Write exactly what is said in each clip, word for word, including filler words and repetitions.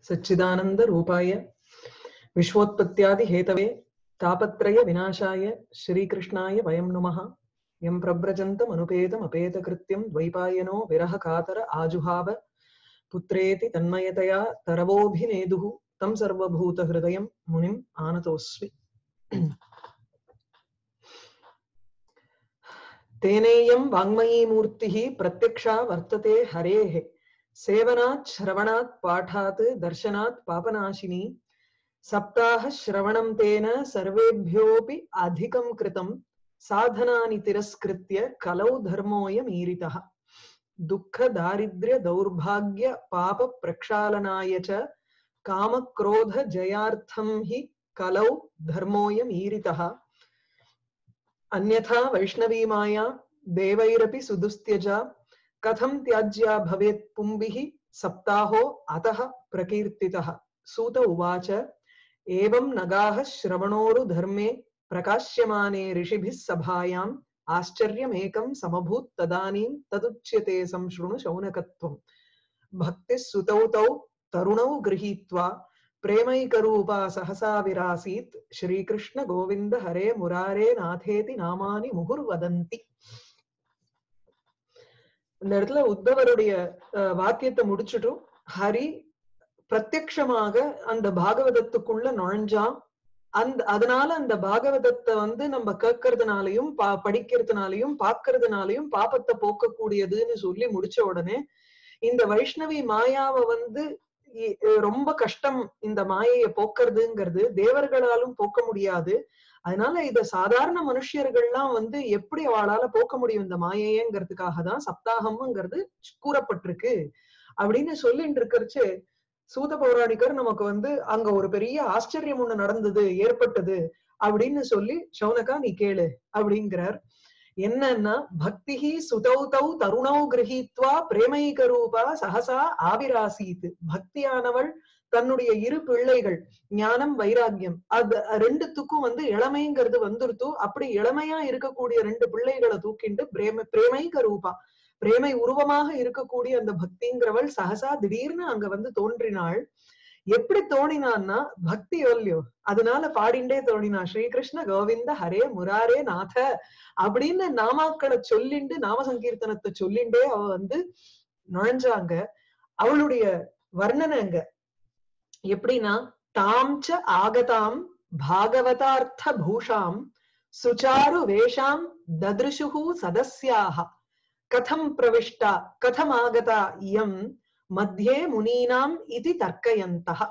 सच्चिदानंद रूपाय विश्वोत्पत्त्यादि Hathaway तापत्रय विनाशाय श्रीकृष्णाय वयं नुमः। यं प्रव्रजन्तम् अनुपेतम् अपेतकृत्यं द्वैपायनो विरह कातर आजुहाव पुत्रेति तन्मयतया तरवोऽभिनेदुः तं सर्वभूतहृदयं मुनिम् आनतोऽस्मि। तेनेयं वाङ्मयी मूर्तिः प्रत्यक्षा वर्तते हरेः सेवनात् श्रवणात् पाठात् दर्शनात् पापनाशिनी। सप्ताह श्रवणं तेन सर्वेभ्योऽपि अधिकं कृतं साधनानि तिरस्कृत्य कलौ धर्मोऽयमीरितः। दुःख दारिद्र्य दौर्भाग्य पाप प्रक्षालनाय च काम क्रोध जयार्थं हि कलौ धर्मोऽयमीरितः। अन्यथा वैष्णवी माया देवैरपि सुदुस्त्यजा कथं त्याज्या भवेत् पुंभिः सप्ताहो अतः प्रकीर्तितः। सूत उवाच एवं नगाः श्रवणोरु धर्मे प्रकाश्यमाने ऋषिभिः सभायाम् आश्चर्यमेकं समभूत् तदानीं तदुच्यते संशृणु शौनकत्वम्। भक्तिः सुतौ तौ तरुणौ गृहीत्वा प्रेमैकरूपा सहसा विरासीत् श्रीकृष्ण गोविंद हरे मुरारे नाथेति नामानि मुहुर्वदन्ति। இந்த இடத்துல உத்தவருடைய வாக்கியத்தை முடிச்சுட்டு ஹரி பிரத்யக்ஷமாக அந்த பாகவதத்துக்குள்ள நுழைஞ்சான். அந்த அதனால அந்த பாகவதத்தை வந்து நம்ம கேட்கறதுனாலையும் பா படிக்கிறதுனாலையும் பாக்குறதுனாலையும் பாபத்தை போக்கக்கூடியதுன்னு சொல்லி முடிச்ச உடனே இந்த வைஷ்ணவி மாயாவை வந்து ரொம்ப கஷ்டம், இந்த மாயையை போக்குறதுங்கிறது தேவர்களாலும் போக்க முடியாது. அதனால இத சாதாரண மனுஷியர்கள்லாம் வந்து எப்படி அவளால போக்க முடியும் இந்த மாயைங்கிறதுக்காக தான் சப்தாகம்ங்கிறது கூறப்பட்டிருக்கு அப்படின்னு சொல்லிட்டு இருக்கிறச்சு. சூத பௌராணிகர் நமக்கு வந்து அங்க ஒரு பெரிய ஆச்சரியம் ஒண்ணு நடந்தது ஏற்பட்டது அப்படின்னு சொல்லி சௌனகா நீ கேளு அப்படிங்கிறார். என்னன்னா பக்திஹி சுதௌ தௌ தருணௌ கிரஹீத்வா பிரேமைக ரூபா சஹசா ஆவிராசீத். பக்தியானவள் தன்னுடைய இரு பிள்ளைகள் ஞானம் வைராக்கியம் அது ரெண்டுத்துக்கும் வந்து இளமைங்கிறது வந்துருத்து. அப்படி இளமையா இருக்கக்கூடிய ரெண்டு பிள்ளைகளை தூக்கிண்டு பிரேம பிரேமைக ரூபா பிரேமை உருவமாக இருக்கக்கூடிய அந்த பக்திங்கிறவள் சஹசா திடீர்னு அங்க வந்து தோன்றினாள். எப்படி தோணினான்னா பக்தி இல்லையோ அதனால பாடிண்டே தோணினா ஸ்ரீகிருஷ்ண கோவிந்த ஹரே முராரே நாத அப்படின்னு நாமாக்களை சொல்லிண்டு நாம சங்கீர்த்தனத்தை சொல்லிண்டே அவ வந்து நுழைஞ்சாங்க. அவளுடைய வர்ணனைங்க எப்படின்னா தாம்ச ஆகதாம் பாகவதார்த்த பூஷாம் சுச்சாரு வேஷாம் தத்ருஷுஹு சதஸ்யாக கதம் பிரவிஷ்டா கதம் ஆகதா இயம் மத்தியே முனீனாம் இதி தர்க்கயந்தஹ.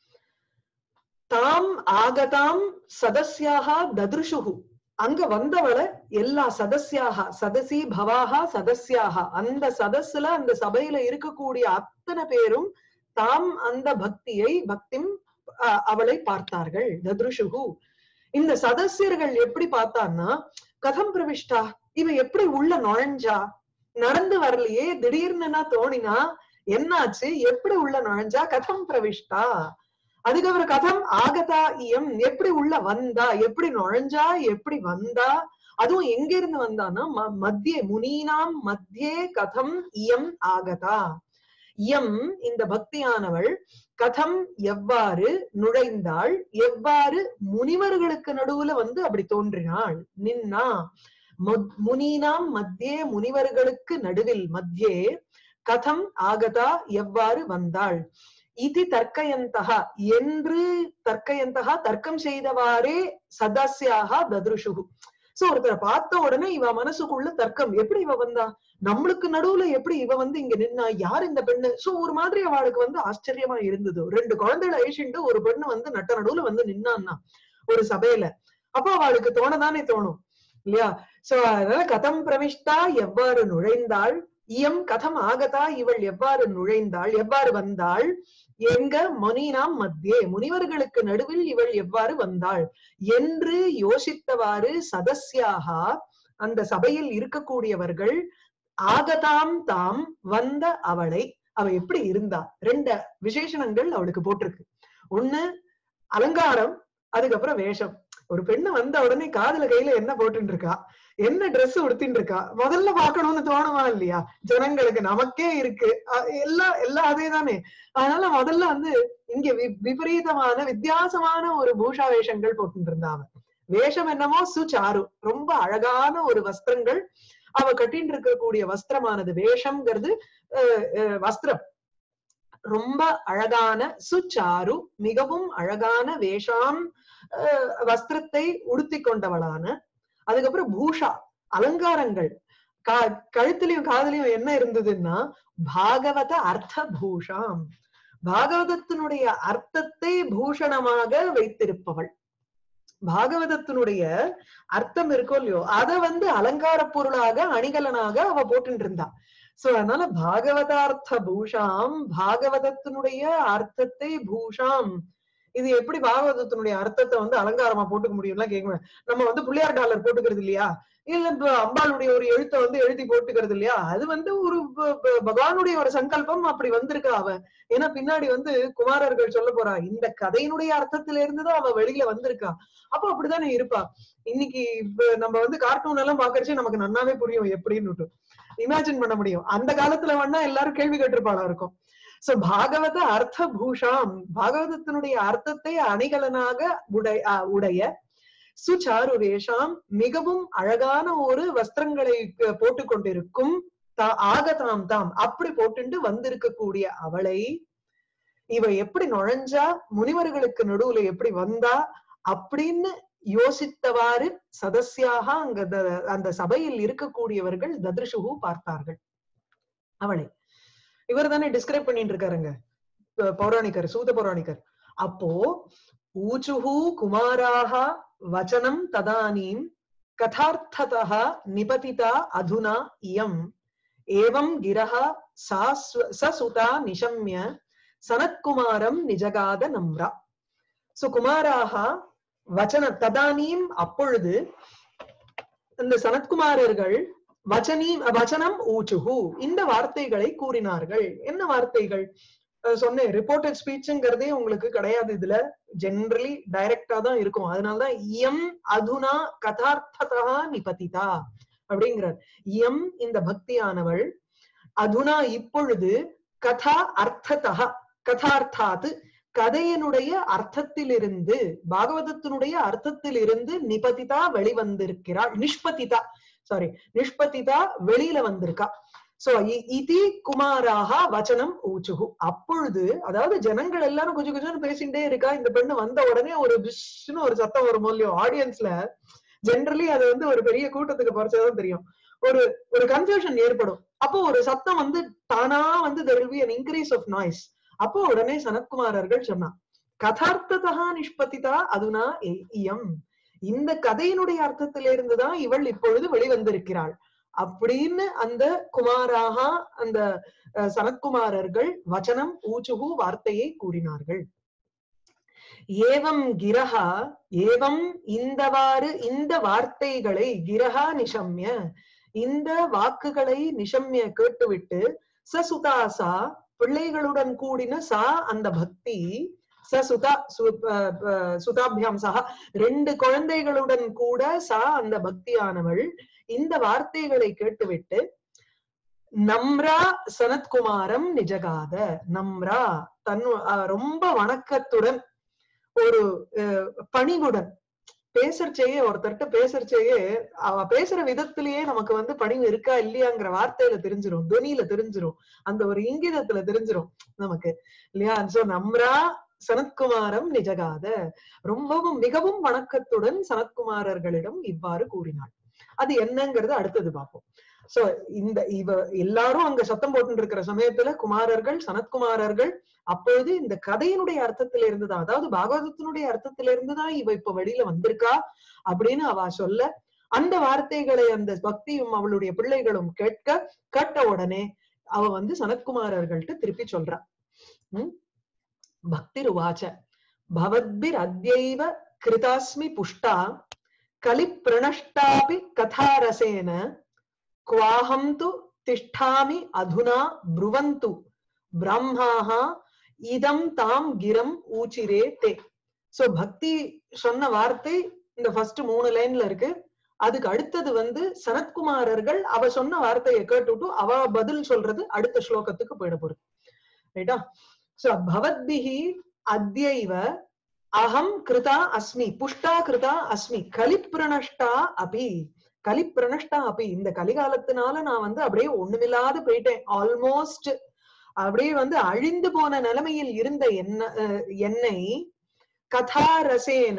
தாம் ஆகதாம் சதஸ்யாக தத்ருஷுஹு அங்க வந்தவளை எல்லா சதஸ்யாக சதசி பவாஹா சதஸ்யாக அந்த சதஸ்ல அந்த சபையில இருக்கக்கூடிய அத்தனை பேரும் தாம் அந்த பக்தியை பக்திம் அவளை பார்த்தார்கள். தத்ருஷுஹு இந்த சதஸ்யர்கள் எப்படி பார்த்தான்னா கதம் பிரவிஷ்டா இவ எப்படி உள்ள நுழைஞ்சா, நடந்து வரலையே திடீர்னு தோணினா என்னாச்சு எப்படி உள்ள நுழைஞ்சா, கதம் பிரவிஷ்டா அதுக்கப்புறம் கதம் ஆகதா இயம் எப்படி உள்ள வந்தா, எப்படி நுழைஞ்சா எப்படி வந்தா, அதுவும் எங்க இருந்து வந்தான்னா மத்தியே முனீனாம் மத்தியே கதம் இயம் ஆகதா. இயம் இந்த பக்தியானவள் கதம் எவ்வாறு நுழைந்தாள், எவ்வாறு முனிவர்களுக்கு நடுவுல வந்து அப்படி தோன்றினாள் நின்னா. முனீனாம் மத்தியே முனிவர்களுக்கு நடுவில் மத்தியே கதம் ஆகதா எவ்வாறு வந்தாள். இது தர்க்கயந்தகா என்று தர்க்கயந்தகா தர்க்கம் செய்தவாறே சதஸ்யாக தத்ருஷுஹு. சோ ஒருத்தரை பார்த்த உடனே இவ மனசுக்குள்ள தர்க்கம் எப்படி இவ வந்தா, நம்மளுக்கு நடுவுல எப்படி இவ வந்து இங்க நின்னா, யார் இந்த பெண்ணு. சோ ஒரு மாதிரி அவளுக்கு வந்து ஆச்சரியமா இருந்தது. ரெண்டு குழந்தைகளை அழிச்சுட்டு ஒரு பெண்ணு வந்து நட்ட நடுவுல வந்து நின்னான்னா ஒரு சபையில, அப்போ அவளுக்கு தோணதானே தோணும் இல்லையா. சோ அதனால கதம் பிரவிஷ்டா எவ்வாறு நுழைந்தாள், இயம் கதம் ஆகதா இவள் எவ்வாறு நுழைந்தாள் எவ்வாறு வந்தாள், எங்க முனீனாம் மத்தியே முனிவர்களுக்கு நடுவில் இவள் எவ்வாறு வந்தாள் என்று யோசித்தவாறு சதஸ்யாக அந்த சபையில் இருக்கக்கூடியவர்கள் ஆகதாம் தாம் வந்த அவளை அவ எப்படி இருந்தா. ரெண்டு விசேஷணங்கள் அவளுக்கு போட்டிருக்கு. ஒண்ணு அலங்காரம், அதுக்கப்புறம் வேஷம். ஒரு பெண்ணு வந்த உடனே காதுல கையில என்ன போட்டுட்டு இருக்கா, என்ன ட்ரெஸ் உடுத்தின்னு இருக்கா, முதல்ல பாக்கணும்னு தோணுமா இல்லையா? ஜனங்களுக்கு நமக்கே இருக்கு எல்லாம் எல்லாம் அதேதானே. அதனால முதல்ல வந்து இங்க விபரீதமான வித்தியாசமான ஒரு பூஷா வேஷங்கள் போட்டு இருந்தாங்க. வேஷம் என்னமோ சுச்சாரு, ரொம்ப அழகான ஒரு வஸ்திரங்கள் அவ கட்டின்னு இருக்கக்கூடிய வஸ்திரமானது. வேஷம்ங்கிறது வஸ்திரம், ரொம்ப அழகான சுச்சாரு, மிகவும் அழகான வேஷாம் வஸ்திரத்தை உடுத்தி கொண்டவளான. அதுக்கப்புறம் பூஷா அலங்காரங்கள், கா கழுத்திலையும் காதலையும் என்ன இருந்ததுன்னா பாகவத அர்த்த பூஷாம், பாகவதத்தினுடைய அர்த்தத்தை பூஷணமாக வைத்திருப்பவள். பாகவதத்தினுடைய அர்த்தம் இருக்கோ இல்லையோ அதை வந்து அலங்கார பொருளாக அணிகலனாக அவ போட்டு இருந்தா. சோ அதனால பாகவதார்த்த பூஷாம், பாகவதத்தினுடைய அர்த்தத்தை பூஷாம். இது எப்படி பாகவதத்தினுடைய அர்த்தத்தை வந்து அலங்காரமா போட்டுக்க முடியும்லாம் கேட்குவேன். நம்ம வந்து பிள்ளையார் டாலர் போட்டுக்கிறது இல்லையா, இல்ல அம்பாளுடைய ஒரு எழுத்தை வந்து எழுதி போட்டுக்கிறது இல்லையா, அது வந்து ஒரு பகவானுடைய ஒரு சங்கல்பம் அப்படி வந்திருக்கா அவ. ஏன்னா பின்னாடி வந்து குமாரர்கள் சொல்ல போறா, இந்த கதையினுடைய அர்த்தத்தில இருந்துதான் அவ வெளியில வந்திருக்கா. அப்ப அப்படித்தானே இருப்பா. இன்னைக்கு நம்ம வந்து கார்ட்டூன் எல்லாம் பாக்குறச்சு நமக்கு நன்னாவே புரியும் எப்படின்னு இமேஜின் பண்ண முடியும். அந்த காலத்துல வேணா எல்லாரும் கேள்வி கேட்டிருப்பாளா இருக்கும். சோ பாகவத அர்த்த பூஷாம், பாகவதத்தினுடைய அர்த்தத்தை அணிகலனாக உடைய உடைய சுச்சாரு வேஷாம், மிகவும் அழகான ஒரு வஸ்திரங்களை போட்டு கொண்டிருக்கும் ஆகதாம் தாம், அப்படி போட்டு வந்திருக்கக்கூடிய அவளை இவ எப்படி நுழைஞ்சா, முனிவர்களுக்கு நடுவுல எப்படி வந்தா அப்படின்னு யோசித்தவாறு சதஸ்யாக அங்க அந்த சபையில் இருக்கக்கூடியவர்கள் தத்ருஷுகு பார்த்தார்கள் அவளை. இவர் தானே டிஸ்கிரைப் பண்ணிட்டு இருக்காருங்க பௌராணிகர், சூத பௌராணிகர். அப்போ ஊச்சுஹு குமாராக வச்சனம் ததானீம் கதார்த்ததः நிபதிதா அதுனா இயம் ஏவம் கிரஹ சசுதா நிஷம்ய சனத்குமாரம் நிஜகாத நம்ரா. சோ குமாராக வச்சன ததானீம், அப்பொழுது இந்த சனத்குமாரர்கள் வச்சனி வச்சனம் ஊச்சுஹு, இந்த வார்த்தைகளை கூறினார்கள். என்ன வார்த்தைகள் சொன்னேன், ரிப்போர்ட்டட் ஸ்பீச்ங்கிறதே உங்களுக்கு கிடையாது இதுல, ஜெனரலி டைரக்டா தான் இருக்கும். அதனாலதான் இயம் அதுனா கதார்த்ததா நிபதிதா அப்படிங்கிறார். இயம் இந்த பக்தியானவள், அதுனா இப்பொழுது, கதா அர்த்ததா கதார்த்தாது கதையினுடைய அர்த்தத்திலிருந்து, பாகவதத்தினுடைய அர்த்தத்திலிருந்து நிபதிதா வெளிவந்திருக்கிறாள். நிஷ்பதிதா சாரி நிஷ்பதிதா வெளியில வந்திருக்கா. சோ இதி குமாராக வச்சனம் ஊச்சுகு. அப்பொழுது அதாவது ஜனங்கள் எல்லாரும் கொஞ்சம் கொஞ்சம் பேசிட்டே இருக்கா. இந்த பெண்ணு வந்த உடனே ஒரு பிஷ்னு ஒரு சத்தம் வரும் இல்லையோ ஆடியன்ஸ்ல. ஜெனரலி அது வந்து ஒரு பெரிய கூட்டத்துக்கு பறிச்சதான் தெரியும், ஒரு ஒரு கன்ஃபியூஷன் ஏற்படும். அப்போ ஒரு சத்தம் வந்து தானா வந்து there will be an increase of noise. அப்போ உடனே சனத்குமாரர்கள் சொன்னா, கதார்த்ததா நிஷ்பதிதா அதுனா இயம், இந்த கதையினுடைய அர்த்தத்திலிருந்துதான் இவள் இப்பொழுது வெளிவந்திருக்கிறாள் அப்படின்னு அந்த குமாராக அந்த சனத்குமாரர்கள் வச்சனம் ஊச்சுகு வார்த்தையை கூறினார்கள். ஏவம் கிரஹா, ஏவம் இந்தவாறு இந்த வார்த்தைகளை, கிரஹா நிஷம்ய இந்த வாக்குகளை நிஷம்ய கேட்டுவிட்டு, சசுதாசா பிள்ளைகளுடன் கூடின சா அந்த பக்தி, சசுதா சுதாபியாம் சா ரெண்டு குழந்தைகளுடன் கூட சா அந்த பக்தியானவள் இந்த வார்த்தைகளை கேட்டுவிட்டு, நம்ரா சனத்குமாரம் நிஜகாத, நம்ரா தன் ரொம்ப வணக்கத்துடன் ஒரு பணிவுடன் பேசறச்சேயே, ஒருத்தர்கிட்ட பேசறச்சேயே அவ பேசுற விதத்திலேயே நமக்கு வந்து பணிவு இருக்கா இல்லையாங்கிற வார்த்தையில தெரிஞ்சிரும், துணியில தெரிஞ்சிரும், அந்த ஒரு இங்கிதத்துல தெரிஞ்சிரும் நமக்கு இல்லையா. சோ நம்ரா சனத்குமாரம் நிஜகாத, ரொம்பவும் மிகவும் வணக்கத்துடன் சனத்குமாரர்களிடம் இவ்வாறு கூறினாள். அது என்னங்கிறது அடுத்தது பார்ப்போம். சோ இந்த இவ எல்லாரும் அங்க சத்தம் போட்டு இருக்கிற சமயத்துல குமாரர்கள் சனத்குமாரர்கள் அப்பொழுது இந்த கதையினுடைய அர்த்தத்தில இருந்துதான், அதாவது பாகவதத்தினுடைய அர்த்தத்தில இருந்துதான் இவ இப்ப வெளியில வந்திருக்கா அப்படின்னு அவ சொல்ல, அந்த வார்த்தைகளை அந்த பக்தியும் அவளுடைய பிள்ளைகளும் கேட்க, கேட்ட உடனே அவ வந்து சனத்குமாரர்கள்ட்ட திருப்பி சொல்றா. உம் பக்திருவாச்ச பவத்பிர் அத்யைவ கிருதாஸ்மி புஷ்டா கலி பிரணஷ்டாபி கதாரசேன குவாஹம் து திஷ்டாமி அதுனா ப்ருவந்து பிரம்மாஹ இதம் தாம் கிரம் ஊச்சிரே தே. சோ பக்தி சொன்ன வார்த்தை இந்த ஃபர்ஸ்ட் மூணு லைன்ல இருக்கு. அதுக்கு அடுத்தது வந்து சனத்குமாரர்கள் அவ சொன்ன வார்த்தையை கேட்டுட்டு அவ பதில் சொல்றது அடுத்த ஸ்லோகத்துக்கு போயிட போறது. ரைட்டா? சோ பவத்பிஹி அத்யைவ அகம் கிருதா அஸ்மி புஷ்டா கிருதா அஸ்மி கலிப்ரணஷ்டா அபி கலிப்ரணஷ்டா அபி இந்த கலிகாலத்தினால நான் வந்து அப்படியே ஒண்ணுமில்லாது போயிட்டேன். ஆல்மோஸ்ட் அப்படியே வந்து அழிந்து போன நிலைமையில் இருந்த என்ன என்னை கதாரசேன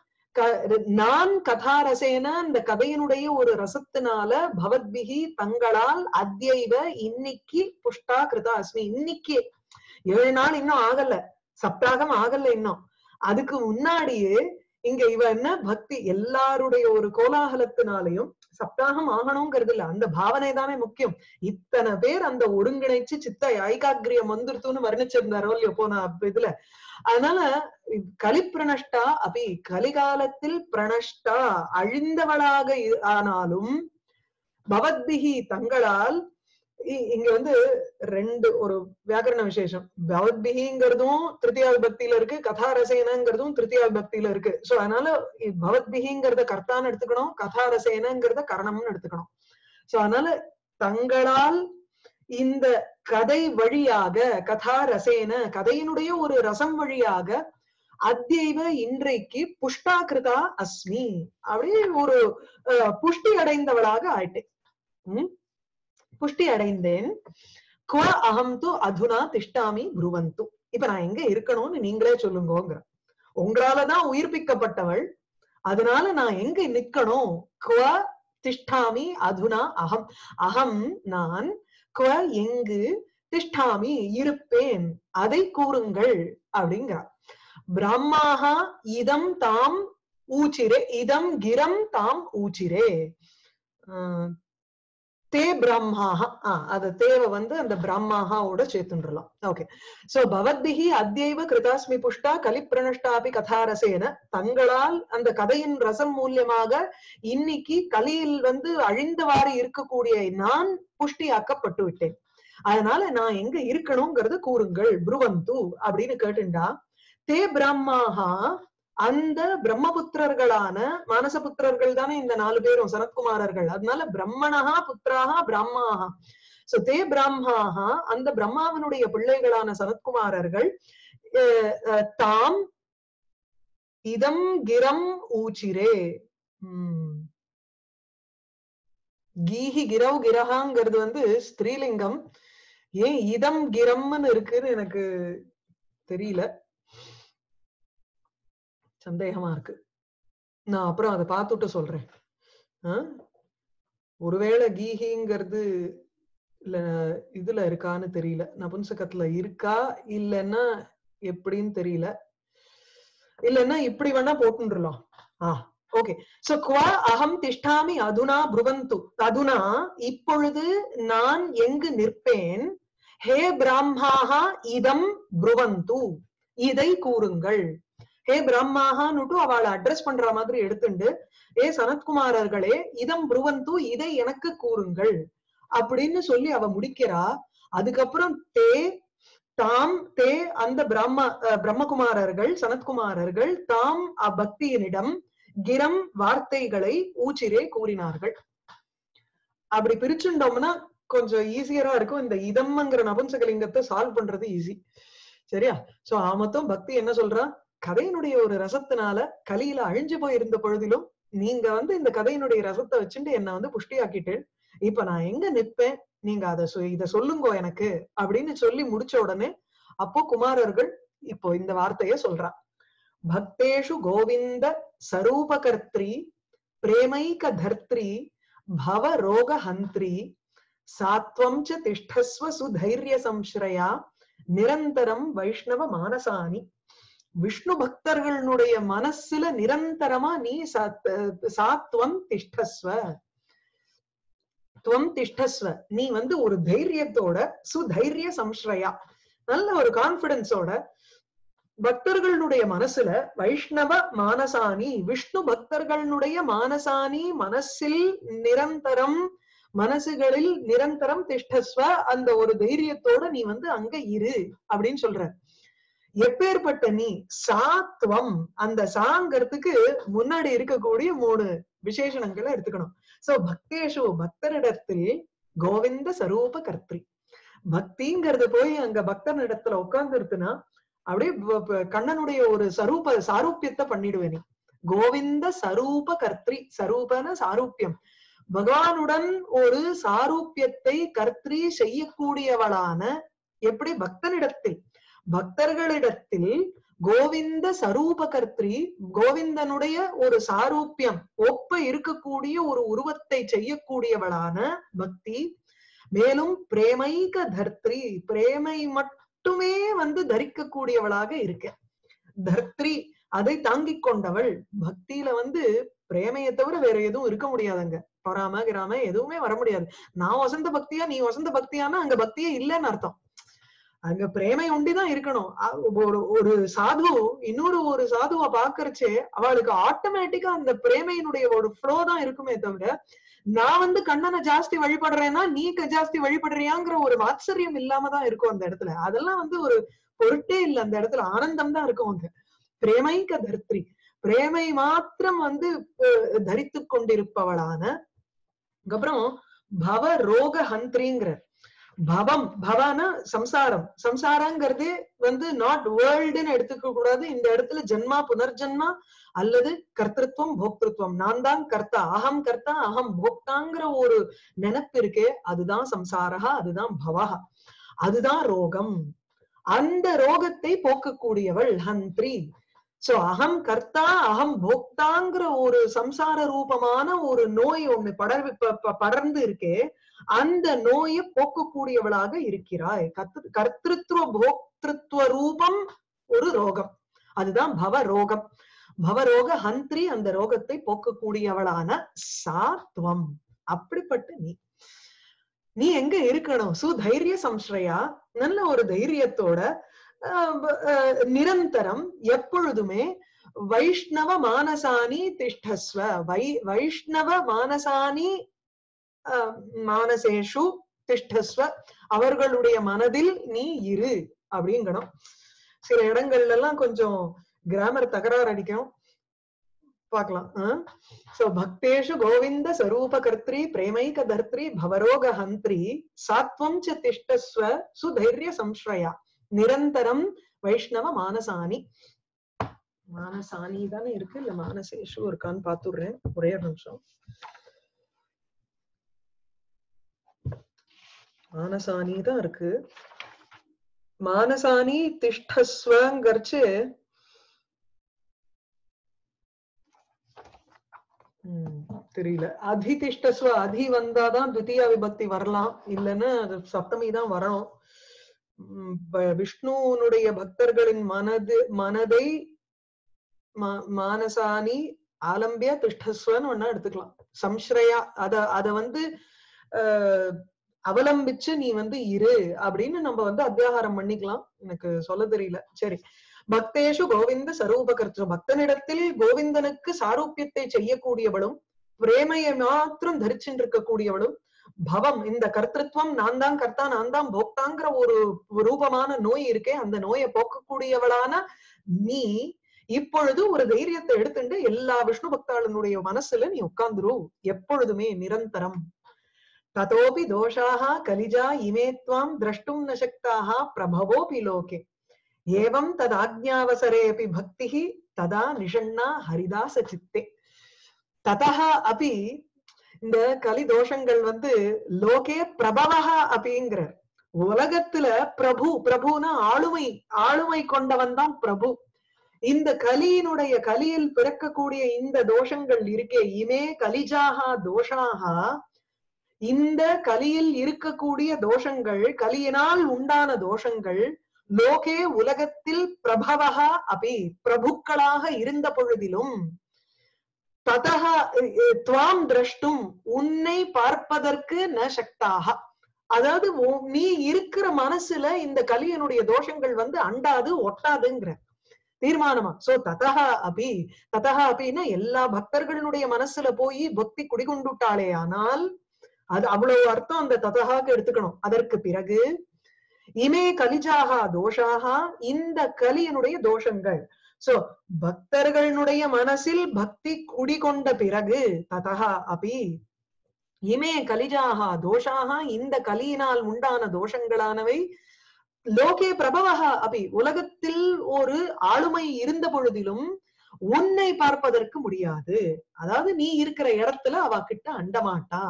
நான் கதாரசேன இந்த கதையினுடைய ஒரு ரசத்தினால பவத்பிஹி தங்களால் அத்யைவ இன்னைக்கு புஷ்டா கிருதா அஸ்மி இன்னைக்கு ஏழு நாள் இன்னும் ஆகல, சப்தாகம் ஆகல இன்னும். அதுக்கு முன்னாடியே இங்க இவ என்ன பக்தி எல்லாருடைய ஒரு கோலாகலத்தினாலையும் சப்தாகம் ஆகணுங்கிறது இல்ல, அந்த பாவனை தானே முக்கியம். இத்தனை பேர் அந்த ஒருங்கிணைச்சு சித்த ஐகாகிரியம் வந்துருத்துன்னு வர்ணிச்சிருந்தாரோ இல்லையோ போன இதுல. அதனால கலிப்பிரணஷ்டா அப்படி கலிகாலத்தில் பிரணஷ்டா அழிந்தவளாக ஆனாலும் பவத்பிஹி தங்களால் இங்க வந்து ரெண்டு ஒரு வியாக்கரண விசேஷம். பவத்பிஹிங்கிறதும் திருத்தியா விபக்தியில இருக்கு, கதாரசேனங்கிறதும் திருத்தியா விபக்தியில இருக்கு. சோ அதனால பவத்பிஹிங்கிறத கர்த்தான்னு எடுத்துக்கணும், கதாரசேனங்கிறத கரணம்னு எடுத்துக்கணும். சோ அதனால தங்களால் இந்த கதை வழியாக கதாரசேன கதையினுடைய ஒரு ரசம் வழியாக அத்யைவ இன்றைக்கு புஷ்டா கிருதா அஸ்மி அப்படியே ஒரு புஷ்டி அடைந்தவளாக ஆயிட்டேன். உம் புஷ்டி அடைந்தேன். குவ அகம் து அதுனா திஷ்டாமி ப்ருவந்து. இப்ப நான் எங்க இருக்கணும்னு நீங்களே சொல்லுங்கோங்கிற. உங்களாலதான் உயிர்ப்பிக்கப்பட்டவள், அதனால நான் எங்க நிக்கணும்? குவ திஷ்டாமி அதுனா அகம் அகம் நான் குவ எங்கு திஷ்டாமி இருப்பேன் அதை கூறுங்கள் அப்படிங்கிற. பிரம்மாஹா இதம் தாம் ஊச்சிரே இதம் கிரம் தாம் ஊச்சிரே ஆஹ் தே பிரம்மாஹா அது தேவ வந்து அந்த பிரம்மாஹாவோட சேர்த்துன்றலாம். ஓகே. சோ பவத்பிஹி அத்யைவ கிருதாஸ்மி புஷ்டா கலிப்பிரணஷ்டாபி கதாரசேன தங்களால் அந்த கதையின் ரசம் மூலியமாக இன்னைக்கு கலியில் வந்து அழிந்தவாறு இருக்கக்கூடிய நான் புஷ்டியாக்கப்பட்டு விட்டேன். அதனால நான் எங்க இருக்கணும்ங்கிறது கூறுங்கள் ப்ருவந்து அப்படின்னு கேட்டுண்டா. தே பிரம்மாஹா அந்த பிரம்மபுத்திரர்களான மானசபுத்திரர்கள் தானே இந்த நாலு பேரும் சனத்குமாரர்கள். அதனால பிரம்மணஹா புத்திராஹா பிராமாஹா. சோ தே பிராமாஹா அந்த பிரம்மாவனுடைய பிள்ளைகளான சனத்குமாரர்கள் தாம் இதம் கிரம் ஊச்சிரே. உம் கீஹி கிரவ் கிரஹாங்கிறது வந்து ஸ்திரீலிங்கம். ஏன் இதம் கிரம்னு இருக்குன்னு எனக்கு தெரியல, சந்தேகமா இருக்கு. நான் அப்புறம் அதை பார்த்துட்டு சொல்றேன். ஆஹ் ஒருவேளை கீஹிங்கிறது இல்ல இதுல இருக்கான்னு தெரியல, நபுன்சகத்துல இருக்கா இல்லைன்னா எப்படின்னு தெரியல. இல்லைன்னா இப்படி வேணா போட்டுலாம். ஆஹ் ஓகே. சோ குவா அகம் திஷ்டாமி அதுனா ப்ருவந்து. அதுனா இப்பொழுது நான் எங்கு நிற்பேன்? ஹே பிராமாஹா இதம் ப்ருவந்து இதை கூறுங்கள். ஹே பிரம்மாஹான்னுட்டு அவளை அட்ரஸ் பண்ற மாதிரி எடுத்துண்டு ஏ சனத்குமாரர்களே இதம் ப்ருவந்து இதை எனக்கு கூறுங்கள் அப்படின்னு சொல்லி அவ முடிக்கிறா. அதுக்கப்புறம் தே தாம் தே அந்த பிரம்ம பிரம்மகுமாரர்கள் சனத்குமாரர்கள் தாம் பக்தியினிடம் கிரம் வார்த்தைகளை ஊச்சிரே கூறினார்கள். அப்படி பிரிச்சுட்டோம்னா கொஞ்சம் ஈஸியரா இருக்கும். இந்த இதம்ங்கிற நபுன்சகலிங்கத்தை சால்வ் பண்றது ஈஸி. சரியா? சோ ஆமத்தும் பக்தி என்ன சொல்றா? கதையினுடைய ஒரு ரசத்தினால கலியில அழிஞ்சு போயிருந்த பொழுதிலும் நீங்க வந்து இந்த கதையினுடைய ரசத்தை வச்சுட்டு என்ன வந்து புஷ்டியாக்கிட்டு இப்ப நான் எங்க நிற்பேன், நீங்க அதை இத சொல்லுங்கோ எனக்கு அப்படின்னு சொல்லி முடிச்ச உடனே அப்போ குமாரர்கள் இப்போ இந்த வார்த்தைய சொல்றா. பக்தேஷு கோவிந்த சரூபகர்த்ரி பிரேமைக தர்த்ரி பவ ரோக ஹந்திரி சாத்வம் ச திஷ்டஸ்வ சுதைரிய சம்ஸ்ரயா நிரந்தரம் வைஷ்ணவ மானசானி. விஷ்ணு பக்தர்களுடைய மனசுல நிரந்தரமா நீ சாத்வம் திஷ்டஸ்வ துவம் திஷ்டஸ்வ நீ வந்து ஒரு தைரியத்தோட சுதைரிய சம்ஸ்ரயா நல்ல ஒரு கான்பிடன்ஸோட பக்தர்களுடைய மனசுல வைஷ்ணவ மானசானி விஷ்ணு பக்தர்களுடைய மானசானி மனசில் நிரந்தரம் மனசுகளில் நிரந்தரம் திஷ்டஸ்வ அந்த ஒரு தைரியத்தோட நீ வந்து அங்க இரு அப்படின்னு சொல்ற. எப்பேற்பட்ட நீ சாத்வம், அந்த சாங்கிறதுக்கு முன்னாடி இருக்கக்கூடிய மூணு விசேஷணங்களை எடுத்துக்கணும். சோ பக்தேஷு பக்தரிடத்தில் கோவிந்த சரூப கர்த்ரி. பக்திங்கிறது போய் அங்க பக்தன் இடத்துல உட்கார்ந்து இருக்குன்னா அப்படியே கண்ணனுடைய ஒரு சரூப சாரூபியத்தை பண்ணிடுவே நீ. கோவிந்த சரூப கர்த்ரி, சரூபன சாரூபியம், பகவானுடன் ஒரு சாரூபியத்தை கர்த்ரி செய்யக்கூடியவளான, எப்படி பக்தனிடத்தில் பக்தர்களிடத்தில் கோவிந்த சரூப கர்த்ரி, கோவிந்தனுடைய ஒரு சாரூபியம் ஒப்ப இருக்கக்கூடிய ஒரு உருவத்தை செய்யக்கூடியவளான பக்தி. மேலும் பிரேமைக தர்த்ரி, பிரேமை மட்டுமே வந்து தரிக்கக்கூடியவளாக இருக்க. தர்த்ரி, அதை தாங்கிக் கொண்டவள். பக்தியில வந்து பிரேமையை தவிர வேற எதுவும் இருக்க முடியாதுங்க. பொறாம கிராம எதுவுமே வர முடியாது. நான் வசந்த பக்தியா நீ வசந்த பக்தியானா அங்க பக்தியே இல்லைன்னு அர்த்தம். அங்க பிரேமை ஒண்டிதான் இருக்கணும். ஒரு ஒரு சாது இன்னொரு ஒரு சாதுவை பாக்குறச்சே அவளுக்கு ஆட்டோமேட்டிக்கா அந்த பிரேமையினுடைய ஒரு ஃப்ளோ தான் இருக்குமே தவிர, நான் வந்து கண்ணனை ஜாஸ்தி வழிபடுறேன்னா நீ ஜாஸ்தி வழிபடுறியாங்கிற ஒரு வாத்சரியம் இல்லாம தான் இருக்கும் அந்த இடத்துல. அதெல்லாம் வந்து ஒரு பொருட்டே இல்லை அந்த இடத்துல, ஆனந்தம் தான் இருக்கும் அங்க. பிரேமைக தர்த்ரி, பிரேமை மாத்திரம் வந்து தரித்து கொண்டிருப்பவளான. அப்புறம் பவ ரோக ஹந்திரிங்கிற, பவம் பவான சம்சாரம், சம்சாரங்கிறது வந்து நாட் வேர்ல்டுன்னு எடுத்துக்க கூடாது இந்த இடத்துல. ஜென்மா புனர்ஜென்மா அல்லது கர்த்திருவம் போக்திருத்துவம், நான் தான் கர்த்தா, அகம் கர்த்தா அகம் போக்தாங்கிற ஒரு நினைப்பு இருக்கே, அதுதான் சம்சாரா, அதுதான் பவஹா, அதுதான் ரோகம். அந்த ரோகத்தை போக்கக்கூடியவள் ஹந்திரி. சோ அகம் கர்த்தா அகம் போக்தாங்கிற ஒரு சம்சார ரூபமான ஒரு நோய் ஒண்ணு படர் படர்ந்து இருக்கே, அந்த நோயை போக்கக்கூடியவளாக இருக்கிறாய். கர்த்த கர்த்திருவ போக்திருத்துவ ரூபம் ஒரு ரோகம், அதுதான் பவ ரோகம். பவரோக ஹந்திரி, அந்த ரோகத்தை போக்கக்கூடியவளான சாத்வம். அப்படிப்பட்ட நீ நீ எங்க இருக்கணும்? சுதைரிய சம்ஸ்ரயா, நல்ல ஒரு தைரியத்தோட நிரந்தரம் எப்பொழுதுமே வைஷ்ணவ மானசானி திஷ்டஸ்வ, வை வைஷ்ணவ மானசானி மானசேஷு திஷ்டஸ்வ, அவர்களுடைய மனதில் நீ இரு அப்படிங்கணும். சில இடங்கள்ல எல்லாம் கொஞ்சம் கிராமர் தகராறு அடிக்கும், பார்க்கலாம். சோ பக்தேஷு கோவிந்த சரூப கர்த்ரி பிரேமைக தர்த்ரி பவரோக ஹந்திரி சாத்வம் ச திஷ்டஸ்வ சுதைரிய சம்ஸ்ரயா நிரந்தரம் வைஷ்ணவ மானசானி. மானசானி தானே இருக்கு, இல்ல மானசேஷு இருக்கான்னு பாத்துடுறேன், ஒரே நிமிஷம். மானசானி தான் இருக்கு. மானசானி திஷ்டஸ்வங்கர்ச்சு தெரியல. அதிதிஷ்டஸ்வ, அதி வந்தாதான் துதியா விபக்தி வரலாம், இல்லைன்னா சப்தமி தான் வரணும். விஷ்ணுனுடைய பக்தர்களின் மனது மனதை மானசானி ஆலம்பிய திஷ்டஸ்வன்னு ஒன்னா எடுத்துக்கலாம். சம்ஸ்ரயா, அத அத வந்து அஹ் அவலம்பிச்சு நீ வந்து இரு அப்படின்னு நம்ம வந்து அத்தியாகாரம் பண்ணிக்கலாம். எனக்கு சொல்ல தெரியல. சரி. பக்தேஷு கோவிந்த சரூப கர்த்தா, பக்தனிடத்தில் கோவிந்தனுக்கு சாரூபியத்தை செய்யக்கூடியவளும் பிரேமையை மாத்திரம் தரிச்சுட்டு இருக்கக்கூடியவளும் பவம், இந்த கர்த்திருவம் நான் தான் கர்த்தா நான் தான் போக்தாங்கிற ஒரு ரூபமான நோய் இருக்கே, அந்த நோயை போக்கக்கூடியவளான நீ இப்பொழுது ஒரு தைரியத்தை எடுத்துட்டு எல்லா விஷ்ணு பக்தாளனுடைய மனசுல நீ உட்கார்ந்துரு எப்பொழுதுமே நிரந்தரம். ததோபி தோஷாக கலிஜா இமேத்வாம் திரஷ்டும் ந சக்தாக பிரபவோபி லோகே ஏவம் ததாக்ஞாவசரேபி பக்திஹி ததா நிஷண்ணா ஹரிதாச சித்தே. ததஹ அபி, இந்த கலி தோஷங்கள் வந்து லோகே பிரபவஹா அப்படிங்கிற, உலகத்துல பிரபு, பிரபுனா ஆளுமை, ஆளுமை கொண்டவன் தான் பிரபு. இந்த கலியினுடைய கலியில் பிறக்கக்கூடிய இந்த தோஷங்கள் இருக்கே, இமே கலிஜாகா தோஷாகா, இந்த கலியில் இருக்கக்கூடிய தோஷங்கள், கலியினால் உண்டான தோஷங்கள் லோகே உலகத்தில் பிரபவஹா அபி, பிரபுக்களாக இருந்த பொழுதிலும் ததஹ துவாம் திரஷ்டும், உன்னை பார்ப்பதற்கு ந சக்தாக, அதாவது நீ இருக்கிற மனசுல இந்த கலியனுடைய தோஷங்கள் வந்து அண்டாது ஒட்டாதுங்கிற தீர்மானமா. சோ ததஹ அபி, ததஹ அபின்னா எல்லா பக்தர்களுடைய மனசுல போய் பக்தி குடிகொண்டுட்டாளே, ஆனால் அது அவ்வளவு அர்த்தம் அந்த ததஹாக்கு எடுத்துக்கணும். அதற்கு பிறகு இமே கலிஜாகா தோஷாகா, இந்த கலியினுடைய தோஷங்கள். சோ பக்தர்களுடைய மனசில் பக்தி குடிகொண்ட பிறகு ததா அபி இமே கலிஜாகா தோஷாகா, இந்த கலியினால் உண்டான தோஷங்களானவை லோகே பிரபவஹா அபி, உலகத்தில் ஒரு ஆளுமை இருந்த பொழுதிலும் உன்னை பார்ப்பதற்கு முடியாது. அதாவது நீ இருக்கிற இடத்துல அவ கிட்ட அண்டமாட்டா.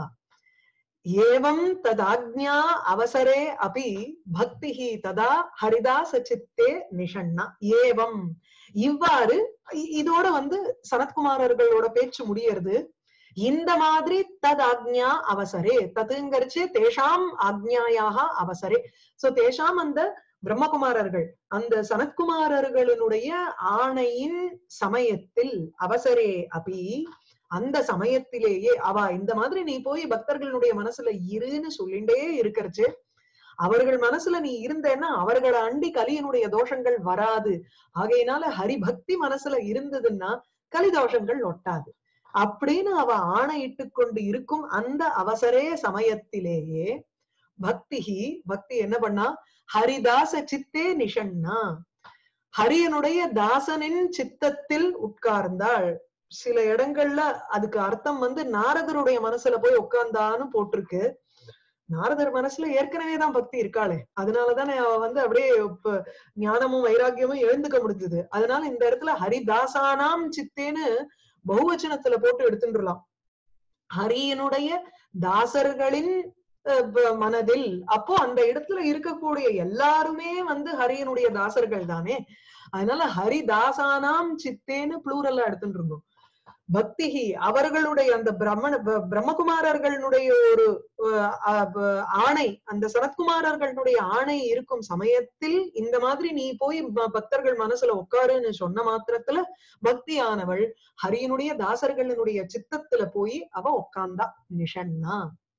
ஏவம் ததாக்ஞா அவசரே அபி பக்திஹி ததா ஹரிதாச சித்தே நிஷண்ணா. ஏவம் இவ்வாறு, இதோட வந்து சனத்குமாரர்களோட பேச்சு முடியறது. இந்த மாதிரி தத் ஆக்ஞா அவசரே, ததுங்கரிச்சு தேஷாம் ஆக்ஞாயாக அவசரே. சோ தேஷாம் அந்த பிரம்மகுமாரர்கள், அந்த சனத்குமாரர்களுடைய ஆணையின் சமயத்தில், அவசரே அபி அந்த சமயத்திலேயே அவ இந்த மாதிரி நீ போய் பக்தர்களுடைய மனசுல இருன்னு சொல்லிண்டே இருக்கிறச்சு, அவர்கள் மனசுல நீ இருந்தேன்னா அவர்களை அண்டி கலியினுடைய தோஷங்கள் வராது. ஆகையினால ஹரிபக்தி மனசுல இருந்ததுன்னா கலி தோஷங்கள் ஒட்டாது அப்படின்னு அவ ஆணையிட்டு கொண்டு இருக்கும் அந்த அவசரே சமயத்திலேயே பக்திஹி பக்தி என்ன பண்ணா, ஹரிதாச சித்தே நிஷண்ணா, ஹரியனுடைய தாசனின் சித்தத்தில் உட்கார்ந்தாள். சில இடங்கள்ல அதுக்கு அர்த்தம் வந்து நாரதருடைய மனசுல போய் உட்கார்ந்தான்னு போட்டிருக்கு. நாரதர் மனசுல ஏற்கனவேதான் பக்தி இருக்காளே, அதனாலதானே அவ வந்து அப்படியே ஞானமும் வைராக்கியமும் எழுந்துக்க முடிஞ்சது. அதனால இந்த இடத்துல ஹரிதாசானாம் சித்தேன்னு பகுவச்சனத்துல போட்டு எடுத்துடலாம். ஹரியனுடைய தாசர்களின் மனதில், அப்போ அந்த இடத்துல இருக்கக்கூடிய எல்லாருமே வந்து ஹரியனுடைய தாசர்கள் தானே. அதனால ஹரிதாசானாம் சித்தேன்னு ப்ளூரல்ல எடுத்துட்டு இருந்தோம். பக்திஹி அவர்களுடைய அந்த பிரம்மண பிரம்மகுமாரர்களுடைய ஒரு ஆணை, அந்த சனத்குமாரர்களுடைய ஆணை இருக்கும் சமயத்தில் இந்த மாதிரி நீ போய் பக்தர்கள் மனசுல உட்காருன்னு சொன்ன மாத்திரத்துல பக்தியானவள் ஹரியனுடைய தாசர்களுடைய சித்தத்துல போய் அவ உட்கார்ந்தா நிஷண்ணா.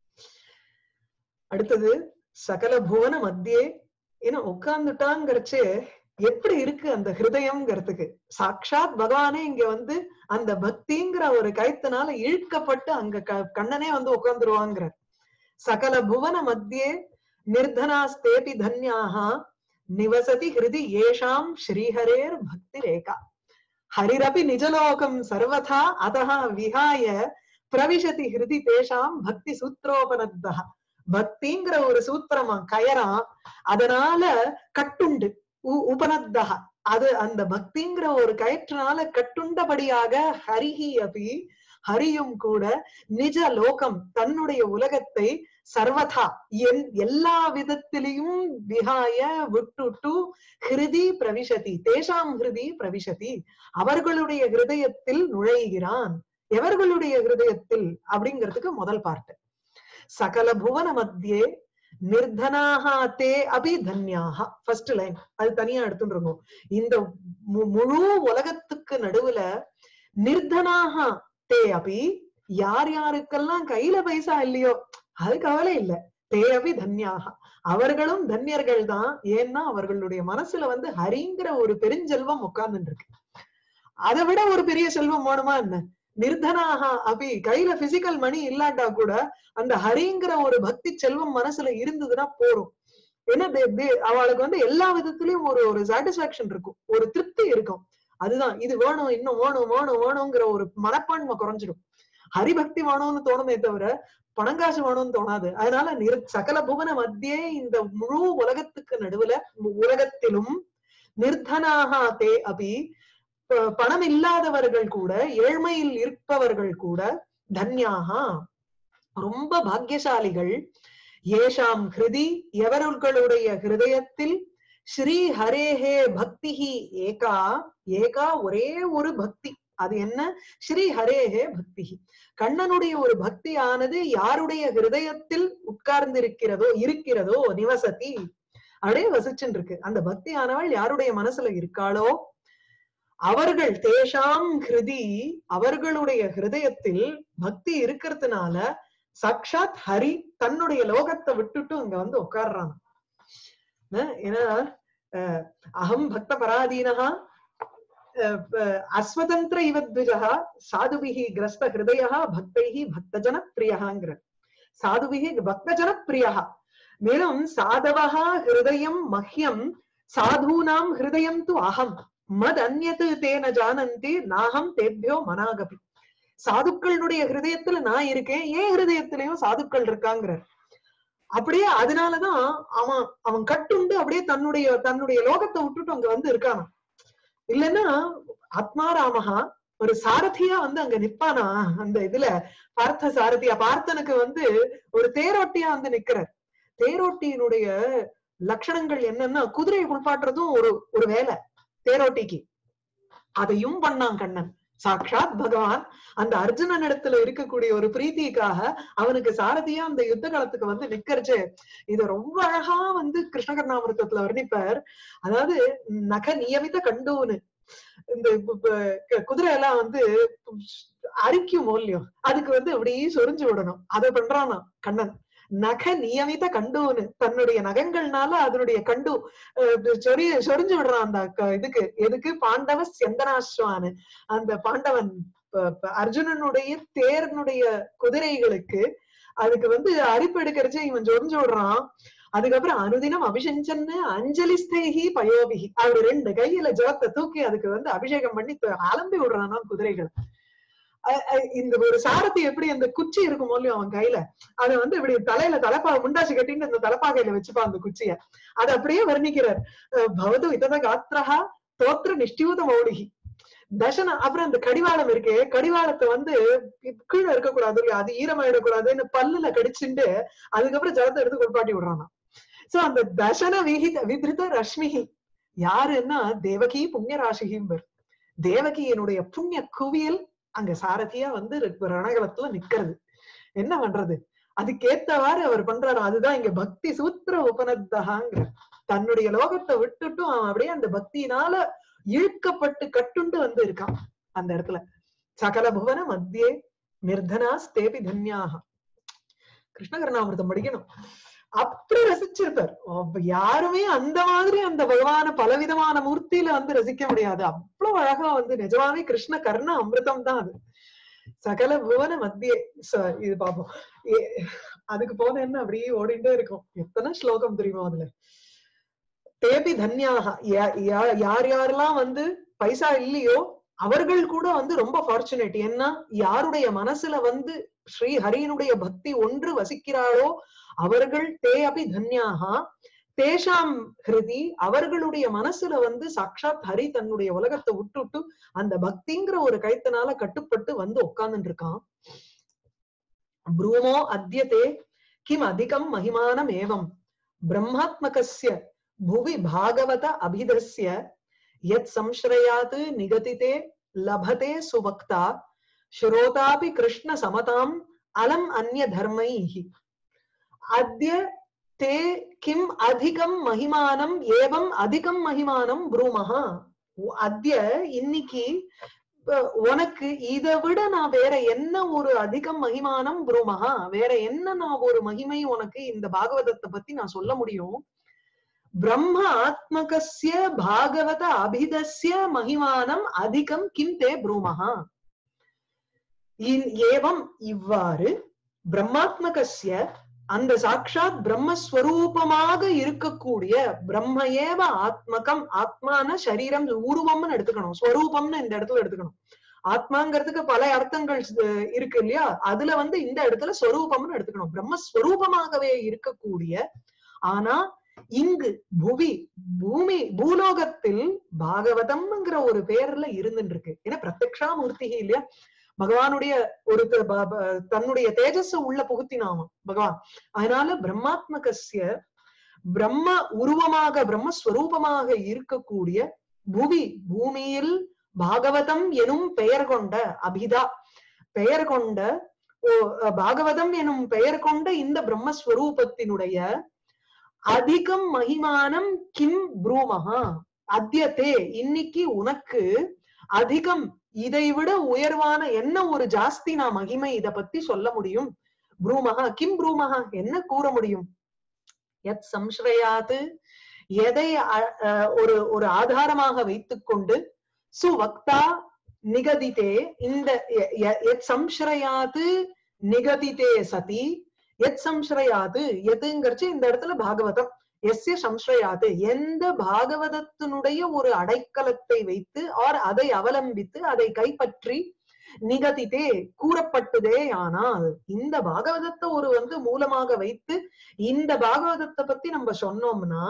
அடுத்தது சகல புவன மத்தியே, ஏன்னா உட்கார்ந்துட்டாங்கிறச்சு எப்படி இருக்கு அந்த ஹிருதயம்ங்கிறதுக்கு, சாட்சாத் பகவானே இங்க வந்து அந்த பக்திங்கிற ஒரு கயத்தினால இழுக்கப்பட்டு அங்க கண்ணனே வந்து உட்கார்ந்துருவாங்கிற. சகல புவன மத்தியே நிர்தனாஸ்தேபி தன்யாஹா நிவசதி ஹிருதி ஏஷாம் ஸ்ரீஹரேர் பக்தி ரேகா. ஹரிரபி நிஜலோகம் சர்வதா அதஹ விஹாய பிரவிசதி ஹிருதி தேஷாம் பக்தி சூத்ரோபனத்தா. பக்திங்கிற ஒரு சூத்திரமா கயரா, அதனால கட்டுண்டு உபனத்தா, அது அந்த பக்திங்கிற ஒரு கயிற்றுனால கட்டுண்டபடியாக ஹரிஹி அபி ஹரியும் கூட நிஜ லோகம் தன்னுடைய உலகத்தை சர்வதா என் எல்லா விதத்திலையும் விஹாய விட்டுட்டு ஹிருதி பிரவிசதி தேஷாம் ஹிருதி பிரவிசதி அவர்களுடைய ஹிருதயத்தில் நுழைகிறான். எவர்களுடைய ஹிருதயத்தில் அப்படிங்கிறதுக்கு முதல் பார்ட்டு. சகல புவன மத்தியே நிர்தனாகா தே அபி தன்யாகா, ஃபர்ஸ்ட் லைன் அது தனியா எடுத்துருக்கோம். இந்த முழு உலகத்துக்கு நடுவுல நிர்தனாகா தே அபி, யார் யாருக்கெல்லாம் கையில பைசா இல்லையோ அது கவலை இல்ல, தே அபி தன்யாகா அவர்களும் தன்யர்கள் தான். ஏன்னா அவர்களுடைய மனசுல வந்து ஹரிங்கிற ஒரு பெருஞ்செல்வம் உட்கார்ந்துட்டு இருக்கு. அதை விட ஒரு பெரிய செல்வம் வேணுமா என்ன? நிர்தனாகா அபி, கையில பிசிக்கல் மணி இல்லாட்டா கூட அந்த ஹரிங்கிற ஒரு பக்தி செல்வம் மனசுல இருந்ததுன்னா போறோம். ஏன்னா அவளுக்கு வந்து எல்லா விதத்திலயும் ஒரு ஒரு சாட்டிஸ்பாக்சன் இருக்கும், ஒரு திருப்தி இருக்கும். அதுதான் இது வேணும், இன்னும் வேணும் வேணும் வேணுங்கிற ஒரு மனப்பான்மை குறைஞ்சிடும். ஹரிபக்தி வேணும்னு தோணுமே தவிர பணங்காசு வேணும்னு தோணாது. அதனால நிர் சகல புவன மத்தியே இந்த முழு உலகத்துக்கு நடுவுல உலகத்திலும் நிர்தனாகா தே அபி பணம் இல்லாதவர்கள் கூட, ஏழ்மையில் இருப்பவர்கள் கூட தன்யாகா ரொம்ப பாக்கியசாலிகள். ஏஷாம் ஹிருதி எவர்களுடைய ஹிருதயத்தில் ஸ்ரீ ஹரேஹே பக்திஹி ஏகா, ஏகா ஒரே ஒரு பக்தி. அது என்ன? ஸ்ரீ ஹரேஹே பக்திஹி, கண்ணனுடைய ஒரு பக்தி ஆனது யாருடைய ஹிருதயத்தில் உட்கார்ந்திருக்கிறதோ இருக்கிறதோ நிவசதி அப்படியே வசிச்சுட்டு இருக்கு. அந்த பக்தி ஆனவள் யாருடைய மனசுல இருக்காளோ அவர்கள் தேஷாம் ஹிருதி அவர்களுடைய ஹிருதயத்தில் பக்தி இருக்கிறதுனால சாட்சாத் ஹரி தன்னுடைய லோகத்தை விட்டுட்டு அங்க வந்து உட்கார்றான். ஏன்னா அகம் பக்த பராதீனஹா அஸ்வதந்திர இவத்விஜா சாதுபிஹி கிரஸ்த ஹிருதயா பக்தைஹி பக்தஜன பிரியஹாங்கிற. சாதுபிஹி பக்தஜன பிரியா, மேலும் சாதவஹா ஹிருதயம் மஹ்யம் சாதூனாம் ஹிருதயம் து அகம் மத் அந்யத் தேன ஜானந்தி நாகம் தேப்யோ மனாகபி. சாதுக்களுடைய ஹிருதயத்துல நான் இருக்கேன், ஏன் ஹிருதயத்திலயும் சாதுக்கள் இருக்காங்கிற. அப்படியே அதனாலதான் அவன் அவன் கட்டுண்டு அப்படியே தன்னுடைய தன்னுடைய லோகத்தை விட்டுட்டு அங்க வந்து இருக்கானா. இல்லைன்னா ஆத்மாராமஹா ஒரு சாரதியா வந்து அங்க நிப்பானா அந்த இதுல, பார்த்த சாரதியா, பார்த்தனுக்கு வந்து ஒரு தேரோட்டியா வந்து நிக்கிறார். தேரோட்டியினுடைய லட்சணங்கள் என்னன்னா, குதிரையை குளிப்பாட்டுறதும் ஒரு ஒரு வேலை தேரோட்டிக்கு. அதையும் பண்ணான் கண்ணன். சாட்சாத் பகவான் அந்த அர்ஜுனன் இடத்துல இருக்கக்கூடிய ஒரு பிரீத்திக்காக அவனுக்கு சாரதியா அந்த யுத்த காலத்துக்கு வந்து நிக்கிறச்சு. இத ரொம்ப அழகா வந்து கிருஷ்ணகர்ணாமிருத்தத்துல வர்ணிப்பார். அதாவது நக நியமித்த கண்டோன்னு இந்த குதிரை எல்லாம் வந்து அரிக்கும் மூலியம், அதுக்கு வந்து அப்படியே சொரிஞ்சு விடணும். அதை பண்றானா கண்ணன். நக நியமித்த கண்டோன்னு தன்னுடைய நகங்கள்னால அதனுடைய கண்டு சொறி சொரிஞ்சு விடுறான் அந்த இதுக்கு. எதுக்கு? பாண்டவ செந்தனாஸ்வான்னு அந்த பாண்டவன் அர்ஜுனனுடைய தேர்னுடைய குதிரைகளுக்கு அதுக்கு வந்து அரிப்பு எடுக்கிறச்சு இவன் சொரிஞ்சு விடுறான். அதுக்கப்புறம் அனுதினம் அபிஷஞ்சன்னு அஞ்சலி ஸ்தேகி பயோபிகி, அவரு ரெண்டு கையில ஜலத்தை தூக்கி அதுக்கு வந்து அபிஷேகம் பண்ணி அலம்பி விடுறான் குதிரைகள். இந்த ஒரு சாரதி எப்படி அந்த குச்சி இருக்கும் போலயும் அவன் கையில அதை வந்து இப்படி தலையில தலைப்பா முண்டாசி கட்டின்னு அந்த தலைப்பாகையில வச்சுப்பான் அந்த குச்சிய. அதை அப்படியே வர்ணிக்கிறார். பவது இதத காத்திரஹா தோத்திர நிஷ்டியூத மௌலிகி தசன. அப்புறம் அந்த கடிவாளம் இருக்கே, கடிவாளத்தை வந்து கீழே இருக்கக்கூடாது, அது ஈரமாயிடக்கூடாதுன்னு பல்லுல கடிச்சுட்டு அதுக்கப்புறம் ஜலத்தை எடுத்து குளிப்பாட்டி விடுறானா. சோ அந்த தசன விகித விதிருத ரஷ்மிகி யாருன்னா தேவகி புண்ணிய ராசிகிம்பர். தேவகியினுடைய புண்ணிய குவியல் அங்க சாரதியா வந்து ரணகலத்துல நிக்கிறது. என்ன பண்றது? அதுக்கேத்தவாறு அவர் பண்றாரு. அதுதான் இங்க பக்தி சூத்திர உபநத்தகாங்கிற. தன்னுடைய லோகத்தை விட்டுட்டும் அவன் அப்படியே அந்த பக்தியினால இழுக்கப்பட்டு கட்டுண்டு வந்து இருக்கான் அந்த இடத்துல. சகல புவன மத்தியே நிர்தனா ஸ்தேபி தன்யாக. கிருஷ்ணகர்ணாமிருதம் படிக்கணும். அப்படி ரசிச்சிருப்பார். யாருமே அந்த மாதிரி அந்த பகவான பலவிதமான மூர்த்தியில வந்து ரசிக்க முடியாது. அவ்வளவு அழகா வந்து நிஜமாவே கிருஷ்ண கர்ண அமிர்தம் தான் அது. சகல புவன மத்தியே இது பாப்போம். அதுக்கு போன என்ன அப்படியே ஓடிட்டே இருக்கும். எத்தனை ஸ்லோகம் தெரியுமா அதுல. தேபி தன்யாக, யார் யாரெல்லாம் வந்து பைசா இல்லையோ அவர்கள் கூட வந்து ரொம்ப ஃபார்ச்சுனேட். ஏன்னா யாருடைய மனசுல வந்து ஸ்ரீ ஹரியினுடைய பக்தி ஒன்று வசிக்கிறாளோ அவர்கள் தே அபி தன்யாகா தேஷாம் ஹிருதி, அவர்களுடைய மனசுல வந்து சாட்சாத் ஹரி தன்னுடைய உலகத்தை விட்டுட்டு அந்த பக்திங்கிற ஒரு கைத்தனால கட்டுப்பட்டு வந்து உட்கார்ந்துட்டு இருக்கான். ப்ரூமோ அத்யதே கிம் அதிகம் மகிமானம் ஏவம் பிரம்மாத்மகஸ்ய புவி பாகவத அபிதஸ்ய யத் சம்ஸ்ரயாத் நிகதிதே லபதே சுவக்தா ஸ்ரோதாபி கிருஷ்ண சமதாம் அலம் அந்ய தர்மைஹி அத்ய தே கிம் அதிகம் மகிமானம் ஏவம் அதிகம் மகிமானம் ப்ரூமஹா. அத்ய இன்னைக்கு உனக்கு இதை விட நான் வேற என்ன ஒரு அதிகம் மகிமானம் ப்ரூமஹா, வேற என்ன நான் ஒரு மகிமை உனக்கு இந்த பாகவதத்தை பத்தி நான் சொல்ல முடியும். பிரம்ம ஆத்மகஸ்ய பாகவத அபிதஸ்ய மகிமானம் அதிகம் கிம் தே ப்ரூமஹா. ஏவம் இவ்வாறு பிரம்மாத்மகஸ்ய அந்த சாட்சாத் பிரம்மஸ்வரூபமாக இருக்கக்கூடிய பிரம்ம ஏவ ஆத்மகம், ஆத்மான சரீரம் உருவம்னு எடுத்துக்கணும், ஸ்வரூபம்னு இந்த இடத்துல எடுத்துக்கணும். ஆத்மாங்கிறதுக்கு பல அர்த்தங்கள் இருக்கு இல்லையா, அதுல வந்து இந்த இடத்துல ஸ்வரூபம்னு எடுத்துக்கணும். பிரம்மஸ்வரூபமாகவே இருக்கக்கூடிய, ஆனா இங்கு புவி பூமி பூலோகத்தில் பாகவதம்ங்கிற ஒரு பேர்ல இருந்துட்டு இருக்கு. ஏன்னா பிரத்யக்ஷா மூர்த்தி இல்லையா, பகவானுடைய ஒரு தன்னுடைய தேஜஸ் உள்ள புகுத்தினாம பகவான். அதனால பிரம்மாத்மகஸ்ய பிரம்ம உருவமாக பிரம்மஸ்வரூபமாக இருக்கக்கூடிய புவி பூமியில் பாகவதம் எனும் பெயர் கொண்ட அபிதா பெயர் கொண்ட பாகவதம் எனும் பெயர் கொண்ட இந்த பிரம்மஸ்வரூபத்தினுடைய அதிகம் மகிமானம் கிம் ப்ரூமஹா அத்யதே இன்னைக்கு உனக்கு அதிகம் இதை விட உயர்வான என்ன ஒரு ஜாஸ்தி நான் மகிமை இத பத்தி சொல்ல முடியும். ப்ரூமஹா கிம் ப்ரூமஹா என்ன கூற முடியும். யத் சம்ஸ்ரயாத் எதை ஒரு ஒரு ஆதாரமாக வைத்துக் கொண்டு சுவக்தா நிகதிதே இந்த யத் சம்ஸ்ரயாத் நிகதிதே சதி எத் சம்ஸ்ரயாது, எதுங்கிறச்சு இந்த இடத்துல பாகவதம், எஸ்ய சம்ஸ்ரயாது, எந்த பாகவதத்தினுடைய ஒரு அடைக்கலத்தை வைத்து ஆர் அதை அவலம்பித்து அதை கைப்பற்றி நிகதித்தே கூறப்பட்டதே, ஆனால் இந்த பாகவதத்தை ஒரு வந்து மூலமாக வைத்து இந்த பாகவதத்தை பத்தி நம்ம சொன்னோம்னா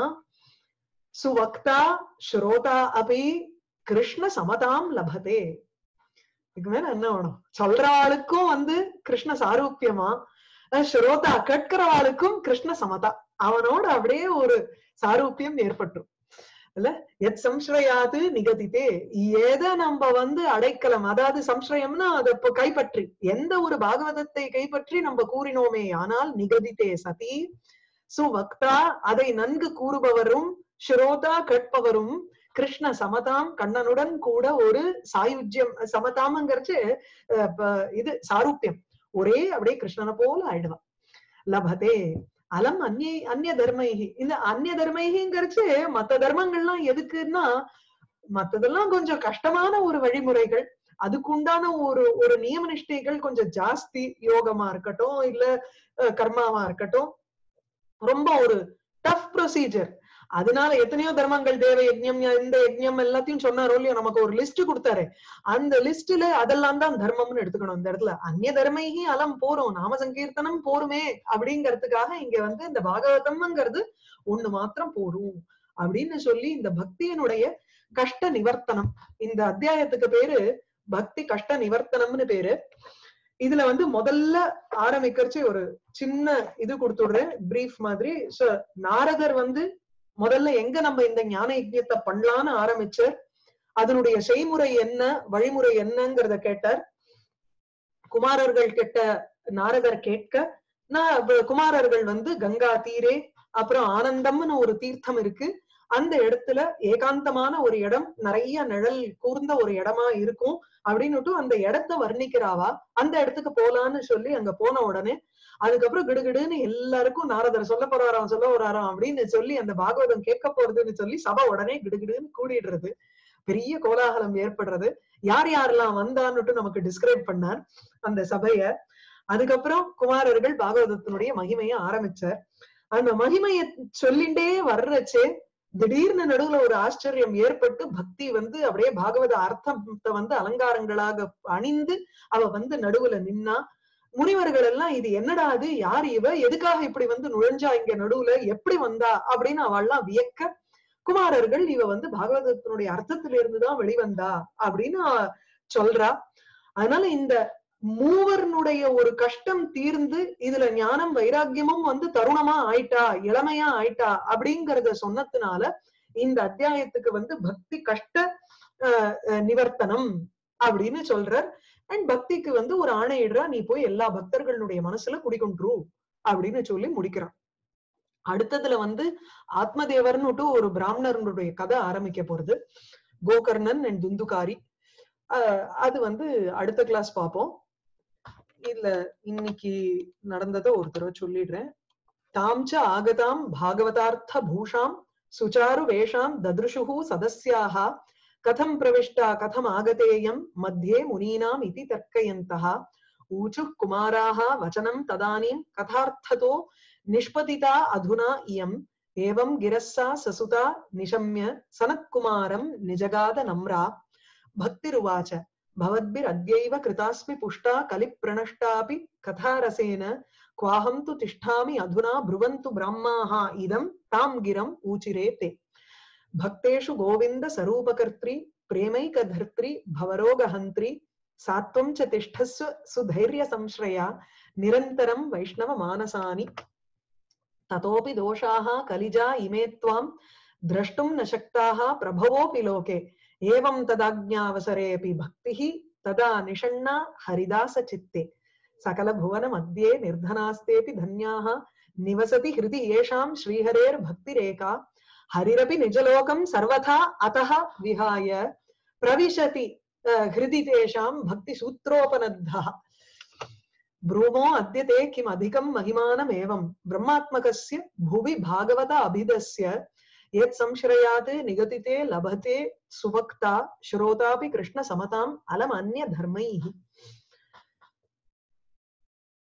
சுவக்தா ஸ்ரோதா அபி கிருஷ்ண சமதாம் லபதே. இதுக்கு மேல என்ன வேணும்? சொல்றாளுக்கும் வந்து கிருஷ்ண சாரூபியமா, ஸ்ரோதா கேட்கிறவாளுக்கும் கிருஷ்ண சமதா, அவனோட அப்படியே ஒரு சாரூபியம் ஏற்பட்டும் இல்ல. எத் சம்ஸ்ரயாது நிகதித்தே, எதை நம்ம வந்து அடைக்கலம், அதாவது சம்ஸ்ரயம்னா அதை கைப்பற்றி, எந்த ஒரு பாகவதத்தை கைப்பற்றி நம்ம கூறினோமே ஆனால் நிகதித்தே சதி சுவக்தா, அதை நன்கு கூறுபவரும், ஸ்ரோதா கேட்பவரும், கிருஷ்ண சமதாம் கண்ணனுடன் கூட ஒரு சாயுஜ்யம், சமதாம்ங்கிறச்சு இது சாரூபியம், ஒரே அப்படியே கிருஷ்ணனை போல ஆயிடுவான். லபதே அலம் அந்நிய அந்நிய தர்மைகி, இந்த அந்நிய தர்மைகிங்கிறச்சு மத்த தர்மங்கள்லாம் எதுக்குன்னா மத்ததெல்லாம் கொஞ்சம் கஷ்டமான ஒரு வழிமுறைகள், அதுக்குண்டான ஒரு ஒரு நியம நிஷ்டைகள் கொஞ்சம் ஜாஸ்தி, யோகமா இருக்கட்டும் இல்ல கர்மாவா இருக்கட்டும், ரொம்ப ஒரு டஃப் ப்ரொசீஜர். அதனால எத்தனையோ தர்மங்கள், தேவ யஜ்ஞம், இந்த யஜ்ஞம் எல்லாத்தையும் சொன்னாரோ இல்லையோ, நமக்கு ஒரு லிஸ்ட் கொடுத்தாரு, அந்த லிஸ்ட்ல அதெல்லாம் தான் தர்மம்னு எடுத்துக்கணும். இந்த இடத்துல அந்நிய தர்மைகி அலம் போரும், நாம சங்கீர்த்தனம் போருமே அப்படிங்கறதுக்காக இங்க வந்து இந்த பாகவதம்ங்கிறது ஒண்ணு மாத்திரம் போரும் அப்படின்னு சொல்லி இந்த பக்தியினுடைய கஷ்ட நிவர்த்தனம், இந்த அத்தியாயத்துக்கு பேரு பக்தி கஷ்ட நிவர்த்தனம்னு பேரு. இதுல வந்து முதல்ல ஆரம்பிக்கிறச்சு ஒரு சின்ன இது கொடுத்துடுறேன், பிரீஃப் மாதிரி. சோ நாரதர் வந்து முதல்ல எங்க நம்ம இந்த ஞான யஜ்ஞத்தை பண்ணலான்னு ஆரம்பிச்சார், அதனுடைய செய்முறை என்ன, வழிமுறை என்னங்கிறத கேட்டார். குமாரர்கள் கிட்ட நாரதர் கேட்க, நான் குமாரர்கள் வந்து கங்கா தீரே, அப்புறம் ஆனந்தம்னு ஒரு தீர்த்தம் இருக்கு, அந்த இடத்துல ஏகாந்தமான ஒரு இடம், நிறைய நிழல் கூர்ந்த ஒரு இடமா இருக்கும் அப்படின்னுட்டு அந்த இடத்த வர்ணிக்கிறாவா, அந்த இடத்துக்கு போலான்னு சொல்லி அங்க போன உடனே அதுக்கப்புறம் கிடுகிடுன்னு எல்லாருக்கும் நாரதர் சொல்ல போறாராம் சொல்ல போறாராம் அப்படின்னு சொல்லி அந்த பாகவதம் கேட்க போறதுன்னு சொல்லி சபை உடனே கிடுகிடுன்னு கூடிடுறது, பெரிய கோலாகலம் ஏற்படுறது. யார் யாரெல்லாம் வந்தான்னுட்டு நமக்கு டிஸ்கிரைப் பண்ணார் அந்த சபைய. அதுக்கப்புறம் குமாரர்கள் பாகவதத்தினுடைய மகிமைய ஆரம்பிச்சார். அந்த மகிமைய சொல்லிண்டே வர்றச்சே திடீர்னு நடுவுல ஒரு ஆச்சரியம் ஏற்பட்டு பக்தி வந்து அப்படியே பாகவத அர்த்தத்தை வந்து அலங்காரங்களாக அணிந்து அவ வந்து நடுவுல நின்னா. முனிவர்கள் எல்லாம் இது என்னடா அது, யார் இவ, எதுக்காக இப்படி வந்து நுழைஞ்சா இங்க நடுவுல, எப்படி வந்தா அப்படின்னு அவள்லாம் வியக்க, குமாரர்கள் இவ வந்து பாகவதத்தினுடைய அர்த்தத்தில இருந்துதான் வெளிவந்தா அப்படின்னு சொல்றா. அதனால இந்த மூவர்னுடைய ஒரு கஷ்டம் தீர்ந்து இதுல ஞானம் வைராக்கியமும் வந்து தருணமா ஆயிட்டா, இளமையா ஆயிட்டா அப்படிங்கறத சொன்னதுனால இந்த அத்தியாயத்துக்கு வந்து பக்தி கஷ்ட அஹ் நிவர்த்தனம் அப்படின்னு சொல்றார். அண்ட் பக்திக்கு வந்து ஒரு ஆணையிடுறா, நீ போய் எல்லா பக்தர்களுடைய மனசுல குடிக்கொண்டு அப்படின்னு சொல்லி முடிக்கிறான். அடுத்ததுல வந்து ஆத்மதேவர்னுட்டு ஒரு பிராமணர்களுடைய கதை ஆரம்பிக்க போறது, கோகர்ணன் அண்ட் துந்துகாரி. அஹ் அது வந்து அடுத்த கிளாஸ் பார்ப்போம். இல்ல இன்னைக்கு நடந்ததை ஒரு தடவை சொல்லிடுறேன். தாம்ச ஆகதாம் பாகவதார்த்த பூஷாம் சுச்சாரு வேஷாம் தத்ருஷுஹு சதஸ்யாக கதம் பிரவிஷ்டா கதம் ஆகதேயம் மத்தியே முனீனாம் இதி தர்க்கயந்தः ஊச்சுः குமாராः வச்சனம் ததானீம் கதார்த்ததோ நிஷ்பதிதா அதுனா இயம் ஏவம் கிரஸ்ஸா சசுதா நிஷம்ய சனத்குமாரம் நிஜகாத நம்ரா. பக்திருவாச்ச भवद्भिरद्यैव कृतास्मि पुष्टा कलिप्रणष्टापि कथारसेन क्वाहं तु तिष्ठामि अधुना ब्रुवन्तु ब्राह्माः इदं तां गिरम् ऊचिरे ते. भक्तेषु गोविन्द स्वरूपकर्त्री प्रेमैकधर्त्री भवरोगहन्त्री सात्वं च तिष्ठस्व सुधैर्य संश्रया निरन्तरं वैष्णव मानसानि. ततोऽपि दोषाः कलिजा इमे त्वां द्रष्टुं न शक्ताः प्रभवोऽपि लोके. एवं तदाज्ञावसरेऽपि भक्तिः तदा निषण्णा हरिदास चित्ते. सकल भुवन मध्ये निर्धनास्तेऽपि धन्याः निवसति हृदि येषां श्रीहरेर्भक्तिरेका. हरिरपि निजलोकं सर्वथा अतः विहाय प्रविशति हृदि तेषां भक्तिसूत्रोपनद्धः. ब्रूमो अद्य ते किम् अधिकं महिमानमेवं ब्रह्मात्मकस्य भुवि भागवत अभिधस्य यत् संश्रयात् निगतिते लभते सुभक्ता श्रोतापि कृष्ण समताम् अलम अन्य धर्मैः.